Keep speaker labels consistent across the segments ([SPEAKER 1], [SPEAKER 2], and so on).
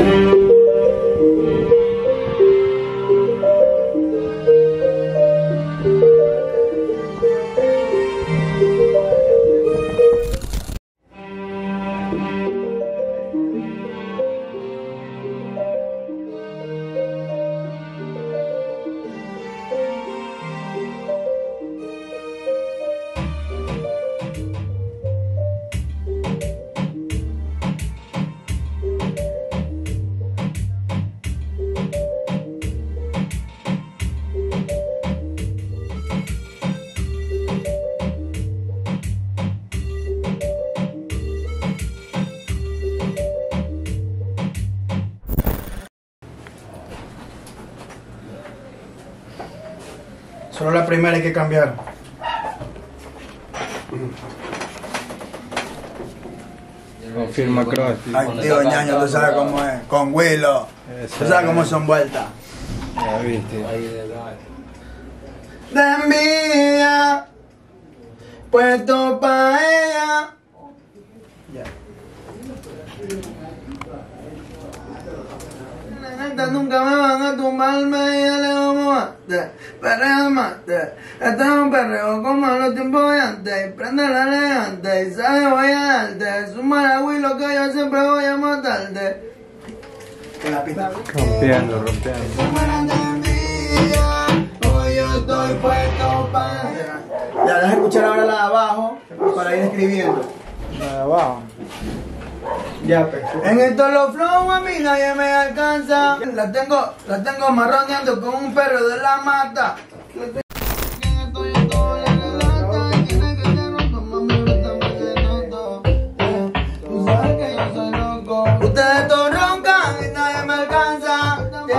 [SPEAKER 1] Solo la primera hay que cambiar.
[SPEAKER 2] Confirma Cross.
[SPEAKER 1] Ay, tío ñaño, tú sabes cómo es. Con Willow. Tú sabes cómo son vueltas.
[SPEAKER 2] Ya viste.
[SPEAKER 1] De envidia, puesto pa' ella. Nunca me van a tumbarme y dale vamos a perreo mate. Este es un perreo como en los tiempos de antes. Prende la elegante y sale voy a darte. Suma la Willow que yo siempre voy a matarte. Con la pista.
[SPEAKER 2] Rompiendo.
[SPEAKER 1] Hoy yo estoy puesto para. Ya vas a escuchar ahora la de abajo para ir escribiendo.
[SPEAKER 2] La de abajo.
[SPEAKER 1] Ya, pues. En estos los flow a mí nadie me alcanza. La tengo marroneando con un perro de la mata. Ustedes todos roncan y nadie me alcanza.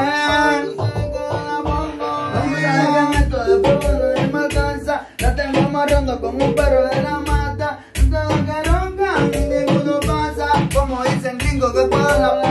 [SPEAKER 1] En esto de fuego nadie me alcanza. La tengo marroneando con un perro de la mata. Ustedes que roncan y ninguno pasa. Como dicen gringos que puedan hablar.